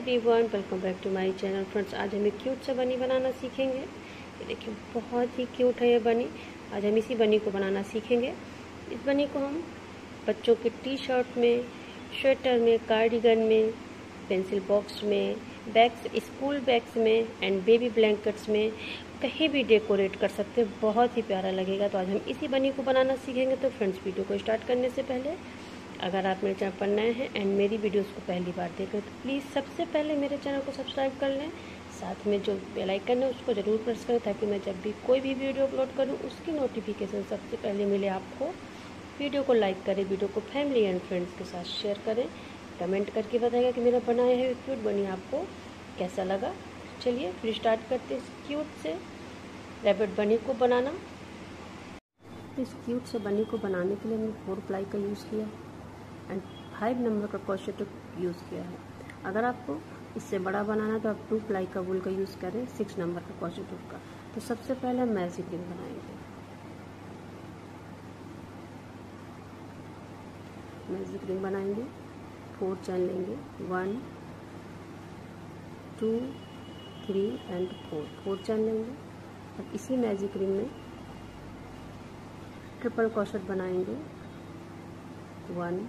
Everyone, welcome back to my channel. Friends, आज हम एक क्यूट सा बनी बनाना सीखेंगे। ये देखिए, बहुत ही क्यूट है ये बनी। आज हम इसी बनी को बनाना सीखेंगे। इस बनी को हम बच्चों के टी शर्ट में, स्वेटर में, कार्डिगन में, पेंसिल बॉक्स में, बैग्स, स्कूल बैग्स में एंड बेबी ब्लैंकेट्स में कहीं भी डेकोरेट कर सकते हैं। बहुत ही प्यारा लगेगा। तो आज हम इसी बनी को बनाना सीखेंगे। तो फ्रेंड्स, वीडियो को स्टार्ट करने से पहले अगर आप मेरे चैनल पर नए हैं एंड मेरी वीडियोस को पहली बार देख रहे हैं तो प्लीज़ सबसे पहले मेरे चैनल को सब्सक्राइब कर लें। साथ में जो बेल आइकन है उसको ज़रूर प्रेस करें ताकि मैं जब भी कोई भी वीडियो अपलोड करूं उसकी नोटिफिकेशन सबसे पहले मिले आपको। वीडियो को लाइक करें, वीडियो को फैमिली एंड फ्रेंड्स के साथ शेयर करें। कमेंट करके बताइएगा कि मेरा बनाया है क्यूट बनी आपको कैसा लगा। चलिए फिर स्टार्ट करते हैं इस क्यूट से रैबिट बनी को बनाना। इस क्यूट से बनी को बनाने के लिए हमने 4 प्लाई का यूज़ किया एंड 5 नंबर का क्रॉशेट यूज़ किया है। अगर आपको इससे बड़ा बनाना है तो आप 2 प्लाई का वूल का यूज़ करें, 6 नंबर का क्रॉशेट का। तो सबसे पहले हम मैजिक रिंग बनाएंगे। मैजिक रिंग बनाएंगे, 4 चैन लेंगे, 1 2 3 एंड 4 चैन लेंगे। अब इसी मैजिक रिंग में ट्रिपल क्रॉशेट बनाएंगे, 1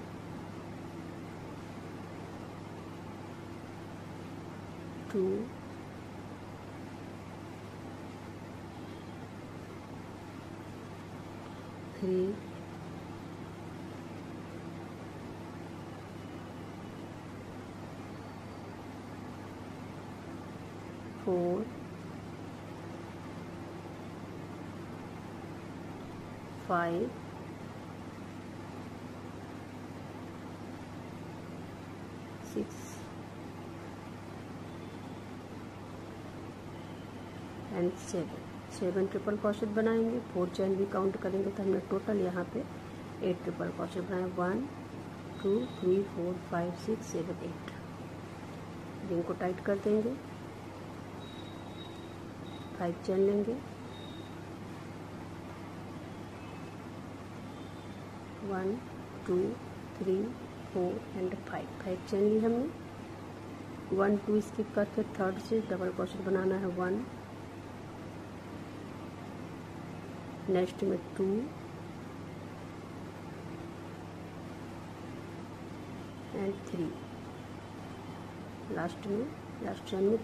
2 3 4 5 6 एंड 7 ट्रिपल क्रॉशेट बनाएंगे। 4 चैन भी काउंट करेंगे तो हमने टोटल यहाँ पे 8 ट्रिपल क्रॉशेट बनाए, 1 2 3 4 5 6 7 8। रिंग को टाइट कर देंगे, 5 चैन लेंगे, 1 2 3 4 एंड 5 चैन ली हमने। 1 2 स्किप करके थर्ड से डबल क्रॉशेट बनाना है, 1 नेक्स्ट में 2 एंड 3, लास्ट चैन में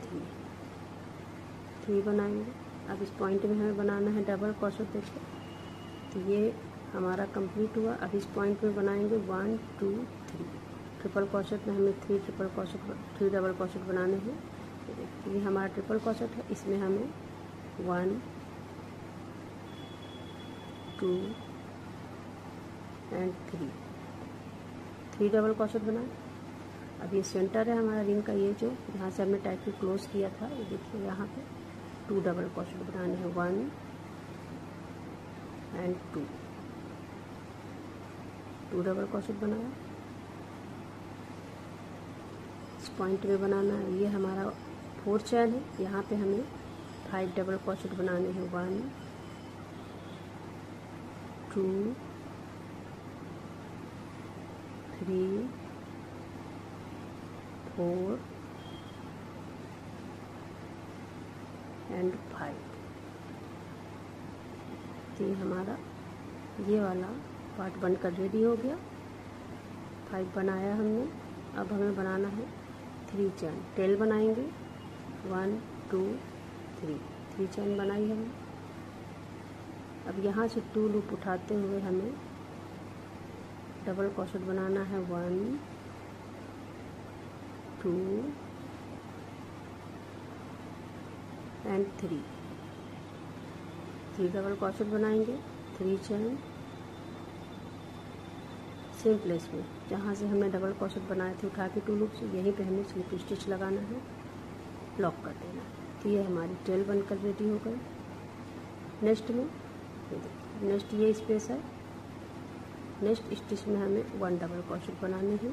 3 बनाएंगे। अब इस पॉइंट में हमें बनाना है डबल क्रॉशेट। देखिए, तो ये हमारा कंप्लीट हुआ। अब इस पॉइंट में बनाएंगे 1 2 3 ट्रिपल क्रॉशेट में हमें 3 डबल क्रॉशेट बनाने हैं। ये हमारा ट्रिपल क्रॉशेट है, इसमें हमें 1 2 एंड 3 डबल क्रॉशेट बनाए। अब ये सेंटर है हमारा रिंग का, ये जो यहाँ से हमने टाइट क्लोज किया था, ये देखिए यहाँ पे 2 डबल क्रॉशेट बनाने हैं, 1 एंड 2 डबल क्रॉशेट बनाया। इस पॉइंट में बनाना है, ये हमारा 4 चैन है, यहाँ पे हमें 5 डबल क्रॉशेट बनाने हैं, 1 2 3 4 एंड 5। तो ये हमारा ये वाला पार्ट बनकर रेडी हो गया। 5 बनाया हमने। अब हमें बनाना है 3 चैन। टेल बनाएंगे, 1 2 3 चैन बनाई हमने। अब यहाँ से 2 लूप उठाते हुए हमें डबल क्रॉशेट बनाना है, 1 2 एंड 3 डबल क्रॉशेट बनाएंगे, 3 चैन सेम प्लेस में जहाँ से हमने डबल क्रॉशेट बनाए थे उठा के 2 लूप से, यहीं पे हमें स्लिप स्टिच लगाना है, लॉक कर देना। तो ये हमारी टेल बनकर रेडी हो गई। नेक्स्ट ये स्पेस है, नेक्स्ट स्टिच में हमें 1 डबल क्रॉशेट बनाने हैं।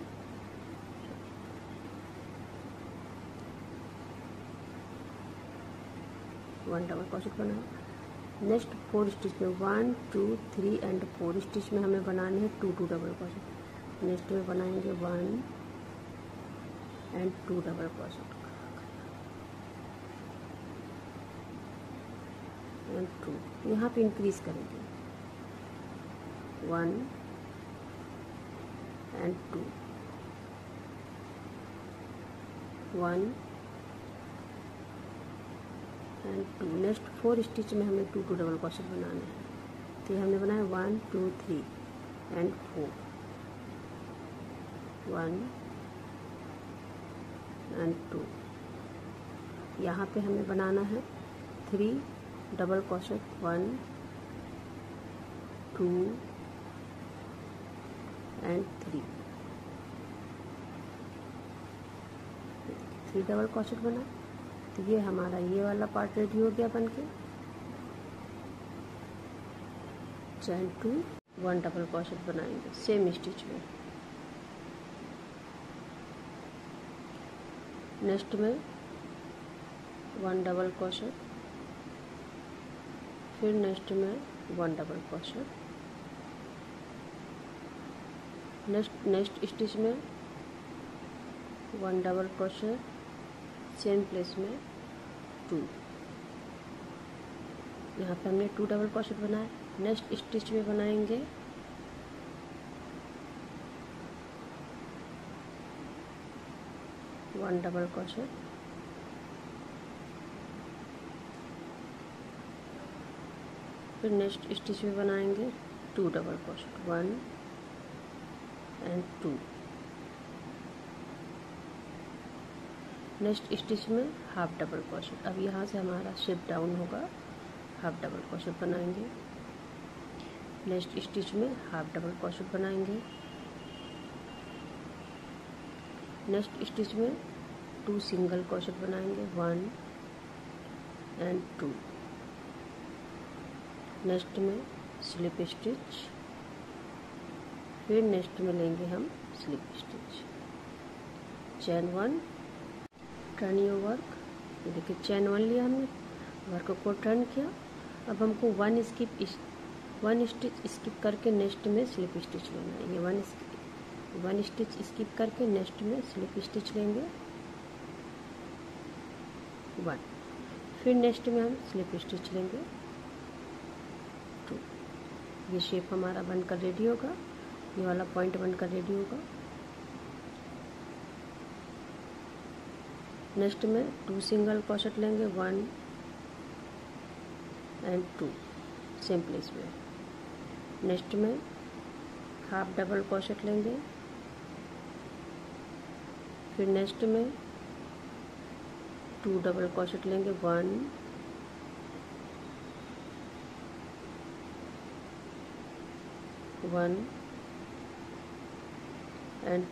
वन डबल क्रॉशेट बनाया। नेक्स्ट 4 स्टिच में 1 2 3 एंड 4 स्टिच में हमें बनाने हैं 2 डबल क्रॉशेट। नेक्स्ट में बनाएंगे 1 एंड 2 डबल क्रोशेट एंड 2। यहाँ पे इंक्रीज करेंगे 1 एंड 2, 1 एंड 2। नेक्स्ट 4 स्टिच में हमें 2 डबल क्रोशेट बनाने हैं। तो हमने बनाया 1 2 3 एंड 4, 1 एंड 2। यहाँ पे हमें बनाना है 3 double crochet, 1 2 and 3 double crochet बना। तो ये हमारा ये वाला पार्ट रेडी हो गया बनके। चैन 2 1 डबल क्रोशेट बनाएंगे सेम स्टिच में। नेक्स्ट में 1 डबल क्रोशेट, फिर नेक्स्ट में 1 डबल क्रोशेट, नेक्स्ट स्टिच में 1 डबल क्रोशेट, सेम प्लेस में 2। यहाँ पे हमने 2 डबल क्रोशेट बनाया। नेक्स्ट स्टिच में बनाएंगे 1 डबल क्रोशेट, फिर नेक्स्ट स्टिच में बनाएंगे 2 double crochet, 1 and 2। Next stitch में हाफ डबल क्रोशेट। अब यहाँ से हमारा शेप डाउन होगा, हाफ डबल क्रोशेट बनाएंगे। नेक्स्ट स्टिच में हाफ डबल क्रोशेट बनाएंगे। नेक्स्ट स्टिच में 2 सिंगल क्रोशेट बनाएंगे, 1 एंड 2। नेक्स्ट में स्लिप स्टिच, फिर नेक्स्ट में लेंगे हम slip stitch. Chain 1, turn your work. ये देखिए चैन 1 लिया हमने, वर्क को टर्न किया। अब हमको 1 स्टिच स्किप करके नेक्स्ट में स्लिप स्टिच लेना है। ये 1 स्टिच स्किप करके नेक्स्ट में स्लिप स्टिच लेंगे 1, फिर नेक्स्ट में हम स्लिप स्टिच लेंगे 2। ये शेप हमारा बनकर रेडी होगा, ये वाला पॉइंट बनकर रेडी होगा। नेक्स्ट में 2 सिंगल क्रोशेट लेंगे, 1 एंड 2 सेम प्लेस में। नेक्स्ट में हाफ डबल क्रोशेट लेंगे, फिर नेक्स्ट में 2 डबल क्रोशेट लेंगे, 1 एंड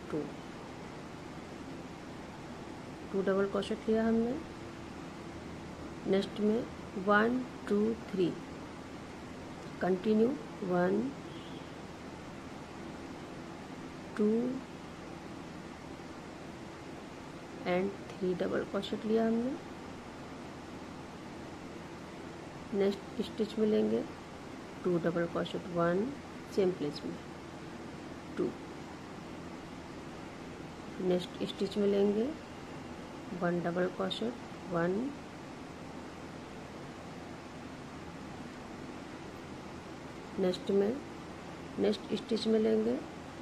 2 डबल क्रोशेट लिया हमने। नेक्स्ट में 1 2 3 कंटिन्यू, 1 2 एंड 3 डबल क्रोशेट लिया हमने। नेक्स्ट स्टिच में लेंगे 2 डबल क्रोशेट, 1 सेम प्लेस में 2। नेक्स्ट स्टिच में लेंगे 1 डबल क्रोशेट, 1 नेक्स्ट स्टिच में लेंगे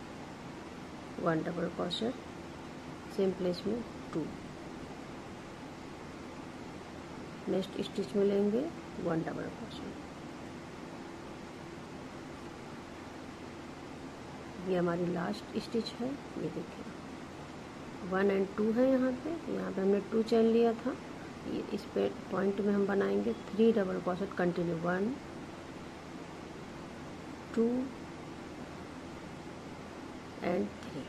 1 डबल क्रोशेट, सेम प्लेस में 2। नेक्स्ट स्टिच में लेंगे 1 डबल क्रोशेट। ये हमारी लास्ट स्टिच है। ये देखिए 1 एंड 2 है यहाँ पे हमने 2 चैन लिया था। ये इस पे पॉइंट में हम बनाएंगे 3 डबल क्रोशेट कंटिन्यू, 1 2 एंड 3।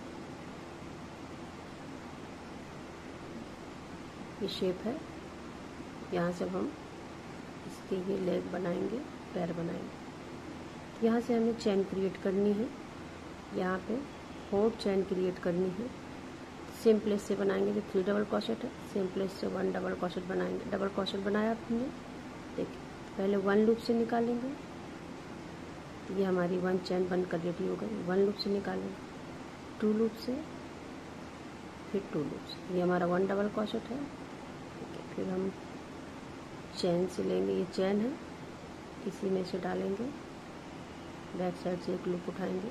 ये शेप है। यहाँ से हम इसके ये लेग बनाएंगे, पैर बनाएंगे। यहाँ से हमें चैन क्रिएट करनी है। यहाँ पे 4 चैन क्रिएट करनी है। सेम प्लेस से बनाएंगे, जो 3 डबल क्रोशेट है, सेम प्लेस से 1 डबल क्रोशेट बनाएंगे। डबल क्रोशेट बनाया आपने, देखिए पहले 1 लूप से निकालेंगे। ये हमारी 1 चैन बनकर रेडी हो गई। 1 लूप से निकालेंगे, 2 लूप से, फिर 2 लूप्स। ये हमारा 1 डबल क्रोशेट है। ठीक है, फिर हम चेन से लेंगे, ये चेन है, इसी में से डालेंगे, बैक साइड से एक लूप उठाएंगे,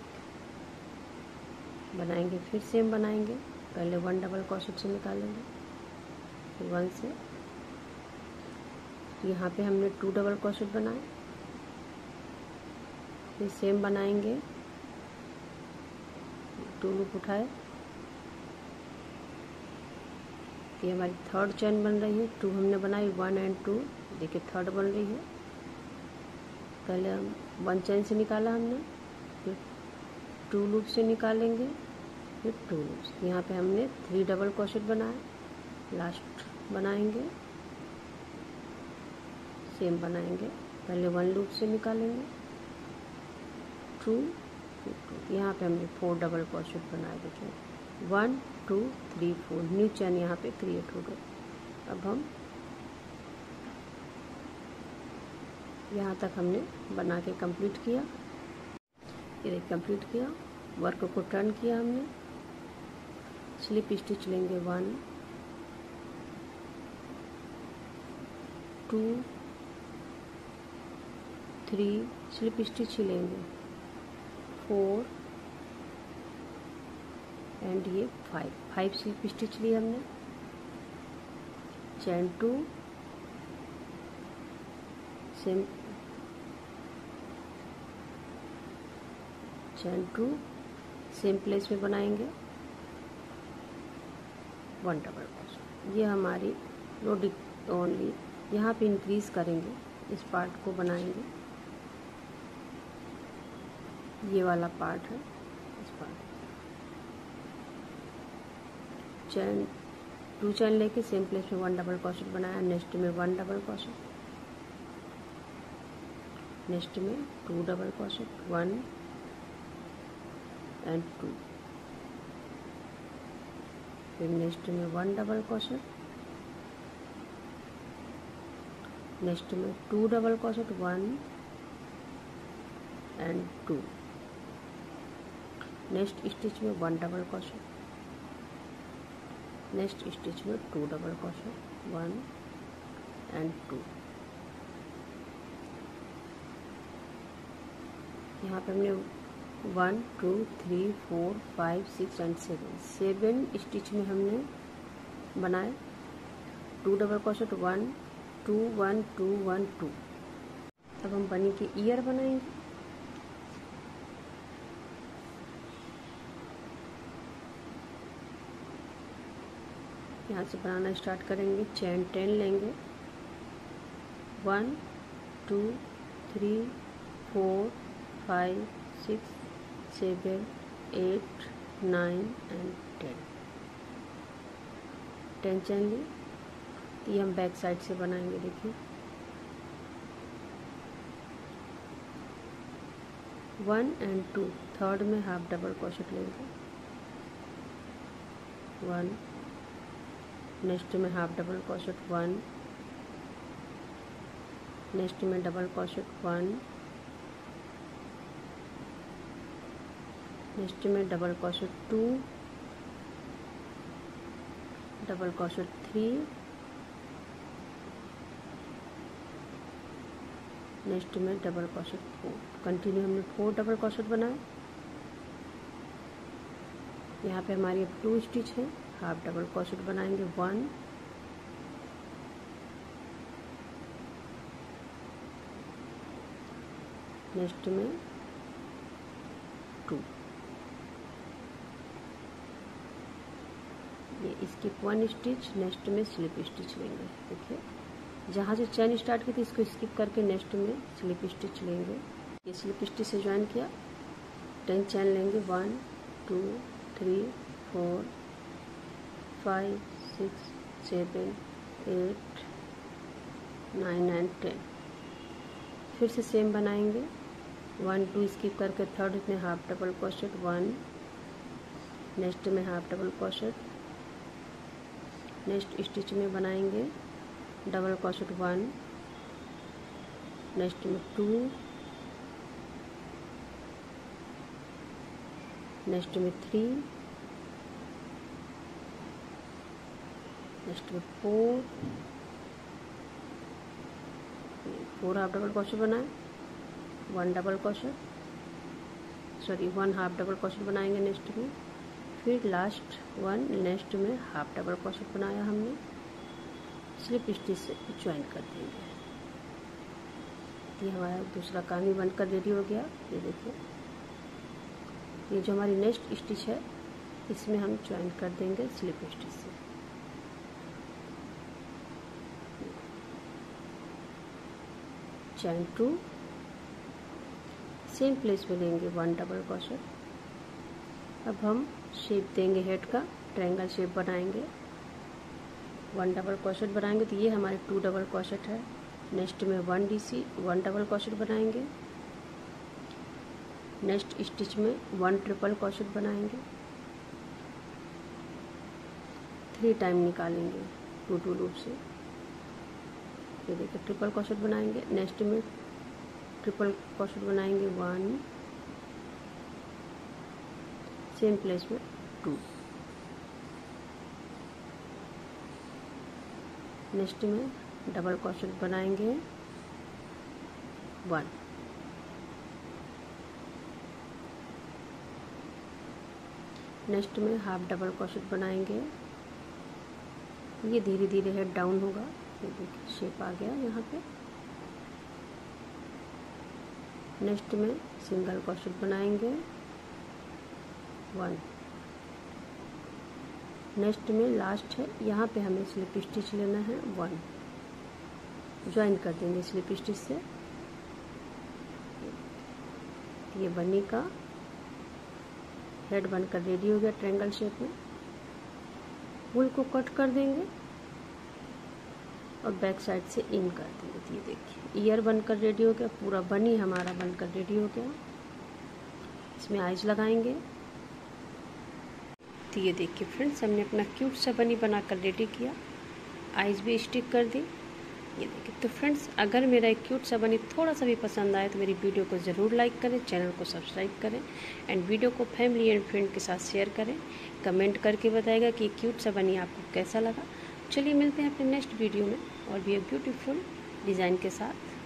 बनाएंगे, फिर सेम बनाएंगे। पहले 1 डबल क्रोशेट से निकालेंगे, फिर 1 से, यहाँ पे हमने 2 डबल क्रोशेट बनाए, फिर सेम बनाएंगे, 2 लूप उठाए। ये हमारी थर्ड चेन बन रही है, 2 हमने बनाई, 1 एंड 2, देखिए थर्ड बन रही है। पहले हम 1 चेन से निकाला हमने, फिर 2 लूप से निकालेंगे, फिर 2 लूप्स। यहाँ पे हमने 3 डबल क्रोशेट बनाए, लास्ट बनाएंगे, सेम बनाएंगे। पहले 1 लूप से निकालेंगे, 2, फिर 2। यहाँ पे हमने 4 डबल क्रोशेट बनाए, देखिए 1 2 3 4, न्यू चेन यहाँ पे क्रिएट हो गई। अब हम यहाँ तक हमने बना के कंप्लीट किया, ये कंप्लीट किया, वर्क को टर्न किया हमने। स्लिप स्टिच लेंगे, 1 2 3, स्लिप स्टिच ही लेंगे, 4 एंड ये 5 स्लिप स्टिच लिए हमने। Chain 2, same chain 2, same place में बनाएंगे, 1 डबल क्रोशेट। ये हमारी रोड ओनली, यहाँ पे इंक्रीज करेंगे, इस पार्ट को बनाएंगे, ये वाला पार्ट है, इस पार्ट चेन 2 चेन लेके सेम प्लेस में 1 डबल क्रोशेट बनाया। नेक्स्ट में 1 डबल क्रोशेट, नेक्स्ट में 2 डबल क्रोशेट, 1 एंड 2, फिर नेक्स्ट में 1 डबल क्रोशेट, नेक्स्ट में 2 double crochet, 1 and 2, next stitch में 1 डबल क्रोशेट, नेक्स्ट स्टिच में 2 डबल क्रोशेट, 1 एंड 2। यहाँ पे हमने 1 2 3 4 5 6 एंड 7 स्टिच में हमने बनाए, 2 डबल क्रोशेट, 1 2 1 2 1 2। अब हम बनी के ईयर बनाएंगे। यहाँ से बनाना स्टार्ट करेंगे, चेन 10 लेंगे, 1 2 3 4 5 6 7 8 9 एंड 10 चेन ली। ये हम बैक साइड से बनाएंगे, देखिए 1 एंड 2, थर्ड में हाफ डबल क्रोशेट लेंगे, 1, नेक्स्ट में हाफ डबल क्रोशेट, 1, नेक्स्ट में डबल क्रोशेट, 1, नेक्स्ट में double crochet 2, double crochet 3, next में डबल क्रोशेट 4। कंटिन्यू हमने 4 डबल क्रोशेट बनाए। यहाँ पे हमारी अब 2 स्टिच है, हाफ डबल क्रोशेट बनाएंगे, 1, नेक्स्ट में 2, ये स्किप 1 स्टिच, नेक्स्ट में स्लिप स्टिच लेंगे। देखिए जहाँ से चेन स्टार्ट की थी इसको स्किप करके नेक्स्ट में स्लिप स्टिच लेंगे। ये स्लिप स्टिच से ज्वाइन किया, 10 चेन लेंगे, 1 2 3 4 5 6 7 8 9 एंड 10। फिर से सेम बनाएंगे, 1 2 स्किप करके थर्ड में हाफ डबल क्रोशेट, 1, नेक्स्ट में half double crochet, next stitch में बनाएंगे डबल क्रोशेट, 1, नेक्स्ट में 2, नेक्स्ट में 3, नेक्स्ट में 4 हाफ डबल क्रोशेट बनाए, 1 double crochet, sorry 1 half double crochet बनाएंगे नेक्स्ट में, फिर लास्ट 1 नेक्स्ट में हाफ डबल क्रोशेट बनाया हमने, स्लिप स्टिच से ज्वाइन कर देंगे। ये हमारा दूसरा काम ही बनकर रेडी हो गया। ये देखिए, ये जो हमारी नेक्स्ट स्टिच है इसमें हम ज्वाइन कर देंगे स्लिप स्टिच से। चैन 2, सेम प्लेस में लेंगे 1 डबल क्रोशेट। अब हम शेप देंगे हेड का, ट्रायंगल शेप बनाएंगे, 1 डबल क्रोशेट बनाएंगे। तो ये हमारे 2 डबल क्रोशेट है। नेक्स्ट में 1 DC 1 डबल क्रोशेट बनाएंगे, नेक्स्ट स्टिच में 1 ट्रिपल क्रोशेट बनाएंगे, 3 टाइम निकालेंगे 2 लूप से। ये देखिए ट्रिपल क्रोशेट बनाएंगे, नेक्स्ट में ट्रिपल क्रोशेट बनाएंगे 1, सेम प्लेस में 2, नेक्स्ट में डबल क्रोशेट बनाएंगे 1, नेक्स्ट में हाफ डबल क्रोशेट बनाएंगे। ये धीरे धीरे हेड डाउन होगा। ये देखिए शेप आ गया यहाँ पे। नेक्स्ट में सिंगल क्रोशेट बनाएंगे 1, नेक्स्ट में लास्ट है, यहाँ पे हमें स्लिप स्टिच लेना है 1, ज्वाइन कर देंगे स्लिप स्टिच से। ये बनी का हेड बनकर रेडी हो गया ट्रायंगल शेप में। वूल को कट कर देंगे और बैक साइड से इन कर देंगे। तो ये देखिए ईयर बनकर रेडी हो गया, पूरा बनी हमारा बनकर रेडी हो गया। इसमें आइज लगाएंगे। तो ये देखिए फ्रेंड्स, हमने अपना क्यूट सा बनी बनाकर रेडी किया, आइज भी स्टिक कर दी। ये देखिए। तो फ्रेंड्स, अगर मेरा एक क्यूट सा बनी थोड़ा सा भी पसंद आए तो मेरी वीडियो को ज़रूर लाइक करें, चैनल को सब्सक्राइब करें एंड वीडियो को फैमिली एंड फ्रेंड के साथ शेयर करें। कमेंट करके बताएगा कि क्यूट सा बनी आपको कैसा लगा। चलिए मिलते हैं अपने नेक्स्ट वीडियो में और भी एक ब्यूटीफुल डिज़ाइन के साथ।